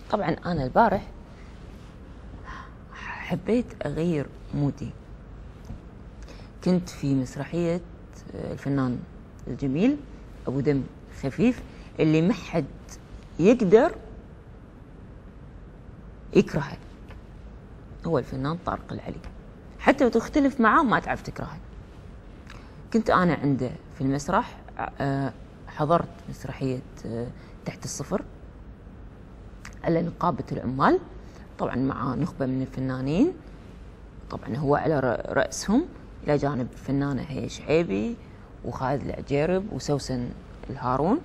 طبعا أنا البارح حبيت أغير مودي. كنت في مسرحية الفنان الجميل أبو دم خفيف اللي ما حد يقدر يكرهه، هو الفنان طارق العلي. حتى لو تختلف معاه ما تعرف تكرهه. كنت أنا عنده في المسرح، حضرت مسرحية تحت الصفر على نقابة العمال، طبعا مع نخبة من الفنانين، طبعا هو على رأسهم إلى جانب فنانة هي شعيبي وخالد العجيرب وسوسن الهارون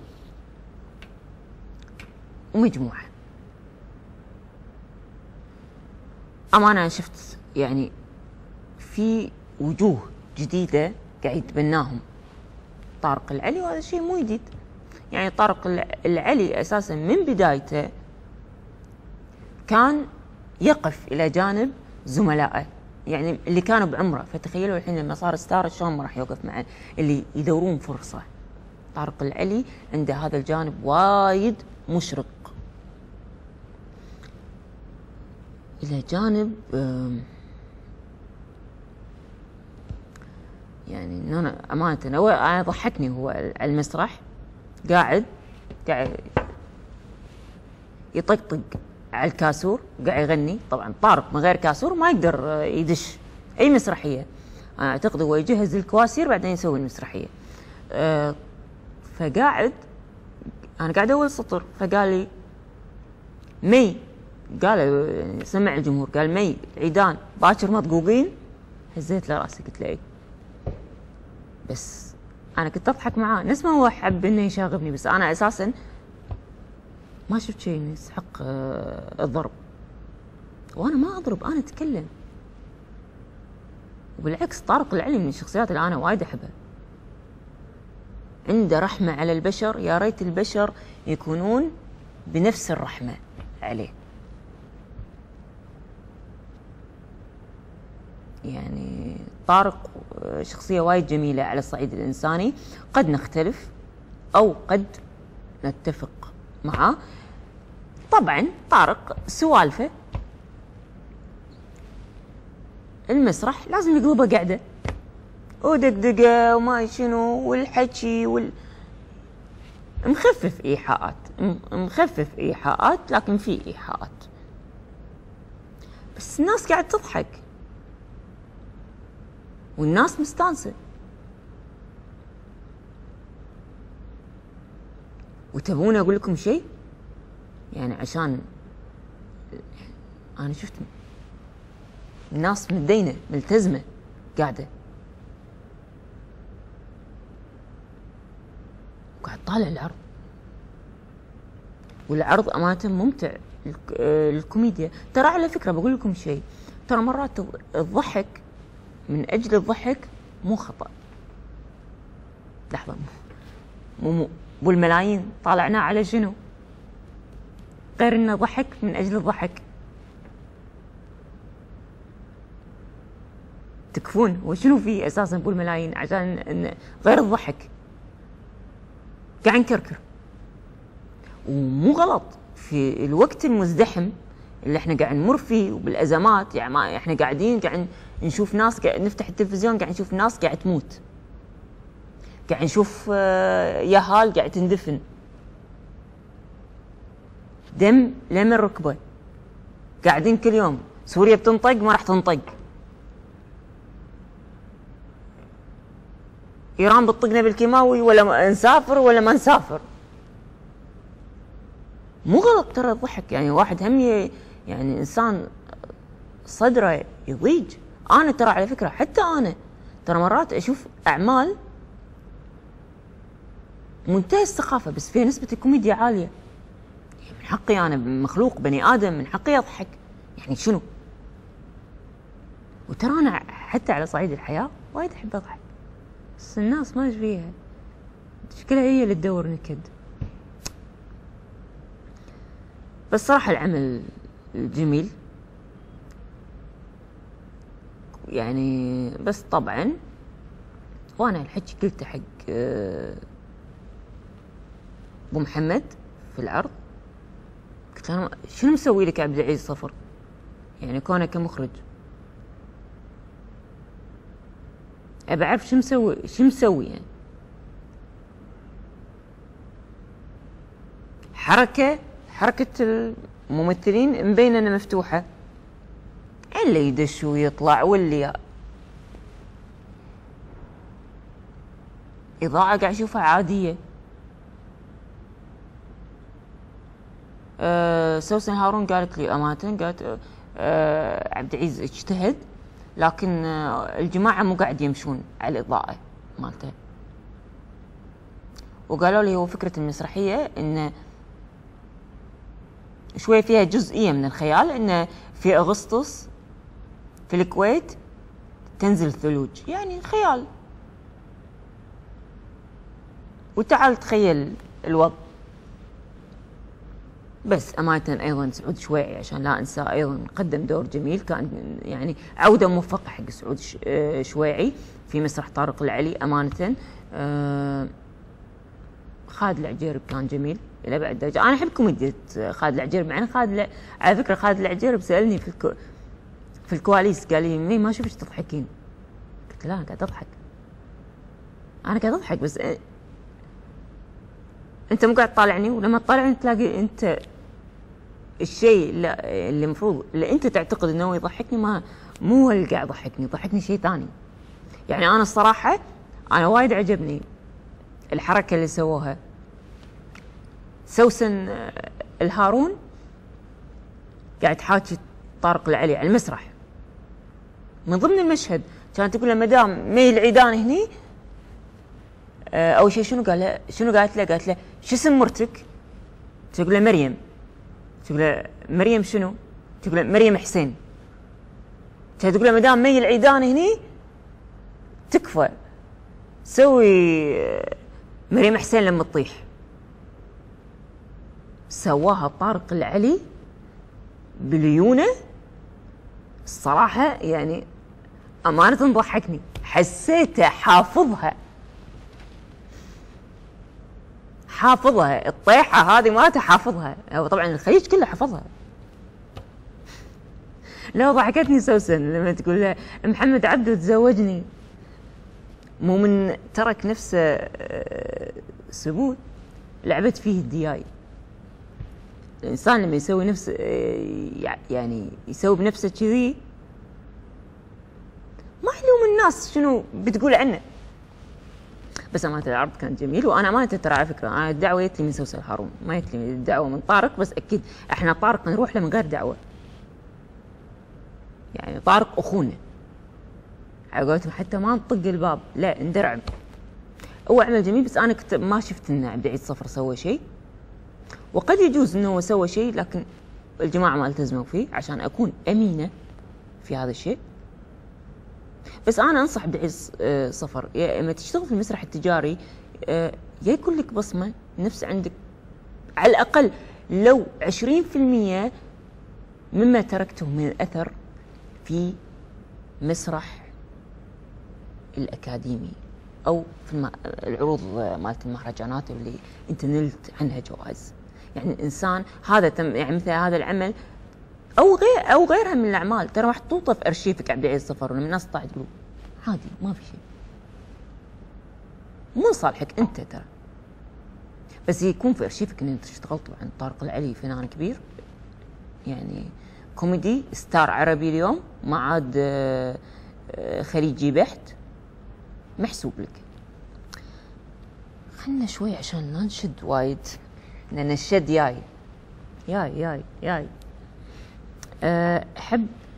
ومجموعة. أمانة شفت يعني في وجوه جديدة قاعد يتبناهم طارق العلي، وهذا شيء مو جديد. يعني طارق العلي أساسا من بدايته كان يقف إلى جانب زملائه، يعني اللي كانوا بعمره. فتخيلوا الحين لما صار ستار شلون ما راح يوقف مع اللي يدورون فرصة. طارق العلي عنده هذا الجانب وايد مشرق. إلى جانب يعني أنا أمانة أنا ضحكني هو على المسرح قاعد يطقطق على الكاسور، قاعد يغني. طبعا طارق من غير كاسور ما يقدر يدش أي مسرحية. أنا أعتقد هو يجهز الكواسير بعدين يسوي المسرحية. فقاعد أنا قاعد أول سطر، فقال لي مي، قال سمع الجمهور، قال مي عيدان باكر مطقوقين. هزيت له راسي قلت له إيه، بس أنا كنت أضحك معاه. نفس ما هو حب إنه يشاغبني، بس أنا أساسا ما شفت شيء يستحق الضرب، وأنا ما أضرب، أنا أتكلم. وبالعكس طارق العلي من الشخصيات اللي أنا وايد أحبها، عنده رحمة على البشر. يا ريت البشر يكونون بنفس الرحمة عليه. يعني طارق شخصية وايد جميلة على الصعيد الإنساني. قد نختلف أو قد نتفق معه. طبعا طارق سوالفه المسرح لازم يقلبه قاعدة ودقدقة وما شنو والحكي مخفف إيحاءات، مخفف إيحاءات، لكن في إيحاءات، بس الناس قاعد تضحك والناس مستانسة. وتبون أقول لكم شيء، يعني عشان أنا شفت الناس متدينة ملتزمة قاعدة وقاعد طالع العرض، والعرض أمانة ممتع. الكوميديا ترى على فكرة بقول لكم شيء، ترى مرات الضحك من أجل الضحك مو خطأ. لحظة، مو بالملايين طالعناه على شنو غير إنه ضحك من أجل الضحك؟ تكفون وشنو فيه أساساً بالملايين عشان إن غير الضحك قاعد نكركر. ومو غلط في الوقت المزدحم اللي احنا قاعد نمر فيه وبالأزمات. يعني ما احنا قاعد نشوف ناس، قاعد نفتح التلفزيون قاعد نشوف ناس قاعد تموت، قاعد نشوف ياهال قاعد تندفن، دم لمن ركبه. قاعدين كل يوم سوريا بتنطق ما راح تنطق، إيران بتطقنا بالكيماوي، ولا نسافر ولا ما نسافر. مو غلط ترى الضحك، يعني واحد هم يعني إنسان صدره يضيج. أنا ترى على فكرة حتى أنا ترى مرات أشوف أعمال منتهى السخافة بس فيها نسبة الكوميديا عالية. يعني من حقي أنا مخلوق بني آدم، من حقي أضحك، يعني شنو؟ وترى أنا حتى على صعيد الحياة وايد أحب أضحك، بس الناس ما فيها، شكلها هي اللي تدور نكد. بس صراحة العمل جميل يعني. بس طبعا وانا الحكي قلته حق ابو محمد في العرض، قلت له أنا شنو مسوي لك عبد العزيز صفر؟ يعني كونه كمخرج ابى اعرف شو مسوي يعني. حركة الممثلين مبينة انها مفتوحة، اللي يدش ويطلع واللي إضاءة قاعد أشوفها عادية. سوسن هارون قالت لي أمانة، قالت عبد العزيز اجتهد، لكن الجماعة مو قاعد يمشون على الإضاءة مالته. وقالوا لي هو فكرة المسرحية إنه شوي فيها جزئية من الخيال، إنه في أغسطس في الكويت تنزل ثلوج، يعني خيال. وتعال تخيل الوضع. بس أمانة أيضا سعود شويعي عشان لا أنسى أيضا قدم دور جميل، كان يعني عودة موفقة حق سعود شويعي في مسرح طارق العلي أمانة. خالد العجيرب كان جميل إلى بعد درجة. أنا أحب كوميديا خالد العجيرب، مع أن على فكرة خالد العجيرب سألني في الكواليس، قال لي مي ما شفتك تضحكين. قلت لا أنا قاعد أضحك، أنا قاعد أضحك، بس أنت مو قاعد تطالعني، ولما تطالعني تلاقي أنت الشيء اللي المفروض اللي أنت تعتقد إنه يضحكني مو هو اللي قاعد يضحكني شيء ثاني. يعني أنا الصراحة أنا وايد عجبني الحركة اللي سووها سوسن الهارون، قاعد تحاكي طارق العلي على المسرح من ضمن المشهد، كانت تقول له مدام مي العيدان هني. اول شيء شنو قالت له؟ قالت له شو اسم مرتك؟ تقول له مريم. تقول له مريم شنو؟ تقول له مريم حسين. تقول له مدام مي العيدان هني تكفى سوي مريم حسين لما تطيح. سواها طارق العلي بليونه الصراحة، يعني أمانة ضحكني، حسيته حافظها الطيحة هذه مالته حافظها. هو طبعا الخليج كله حفظها. لو ضحكتني سوسن لما تقول له محمد عبده تزوجني، مو من ترك نفسه سبوت لعبت فيه الدياي. الإنسان لما يسوي نفسه يعني يسوي بنفسه كذي ما يلوم الناس شنو بتقول عنه. بس أمانة العرض كان جميل. وأنا أمانة ترى على فكرة أنا الدعوة جت لي من سوسن هارون، ما جت لي الدعوة من طارق، بس أكيد إحنا طارق نروح له من غير دعوة، يعني طارق أخونا على قولتهم، حتى ما نطق الباب لا ندرعم. هو عمل جميل، بس أنا كنت ما شفت إن عبد العزيز صفر سوى شيء، وقد يجوز إنه هو سوى شيء لكن الجماعة ما التزموا فيه، عشان أكون أمينة في هذا الشيء. بس أنا أنصح عبد العزيز صفر لما تشتغل في المسرح التجاري يكون لك بصمة نفس عندك، على الأقل لو 20% مما تركته من الأثر في مسرح الأكاديمي أو في العروض مالت المهرجانات اللي أنت نلت عنها جوائز. يعني الإنسان هذا يعني مثل هذا العمل أو غيرها من الأعمال ترى محطوطة في أرشيفك عبد العزيز صفر، ولما الناس تطلع تقول عادي ما في شيء، مو صالحك أنت ترى، بس يكون في أرشيفك إن أنت اشتغلت. طبعا طارق العلي فنان كبير، يعني كوميدي ستار عربي اليوم، ما عاد خليجي بحت، محسوب لك. خلنا شوي عشان لا نشد وايد، لأن الشد جاي. أحب